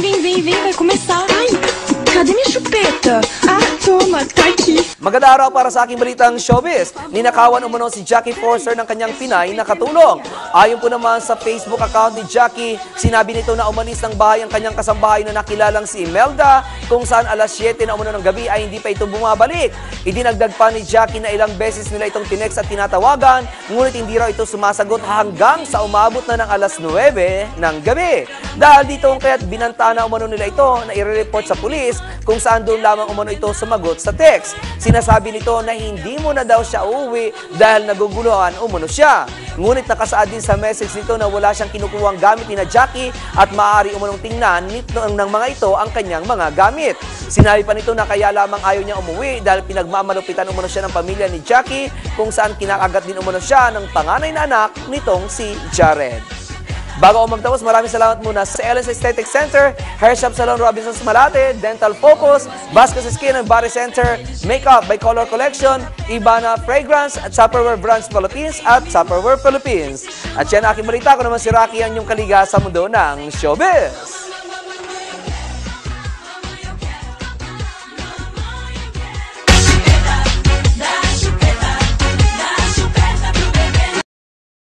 vem, vai começar. Ai, cadê minha chupeta? Ah, toma, tá aqui. Magandang araw para sa aking balitang showbiz. Ninakawan umano si Jackie Forster ng kanyang Pinay na katulong. Ayon po naman sa Facebook account ni Jackie, sinabi nito na umalis ng bahay ang kanyang kasambahay na nakilalang si Imelda, kung saan alas 7 na umano ng gabi ay hindi pa ito bumabalik. Idinagdag pa ni Jackie na ilang beses nila itong tinext at tinatawagan, ngunit hindi raw ito sumasagot hanggang sa umabot na ng alas 9 ng gabi. Dahil dito kaya't binanta na umano nila ito na i-report sa pulis, kung saan doon lamang umano ito sumagot sa text. Sinasabi nito na hindi mo na daw siya uuwi dahil naguguluhan umano siya. Ngunit nakasaad din sa message nito na wala siyang kinukuhang gamit ni na Jackie at maaari umanong tingnan ng mga ito ang kanyang mga gamit. Sinabi pa nito na kaya lamang ayaw niya umuwi dahil pinagmamalupitan umano siya ng pamilya ni Jackie, kung saan kinakagat din umano siya ng panganay na anak nitong si Jared. Bago ako magtapos, maraming salamat muna sa Ellen's Aesthetic Center, Hair Shop Salon Robinsons Malate, Dental Focus, Vasquez Skin and Body Center, Makeup by Color Collection, Ibana Fragrance, at Tupperware Brands Philippines at Tupperware Philippines. At yan aking balita, ko naman si Rocky, ang inyong kaliga sa mundo ng showbiz.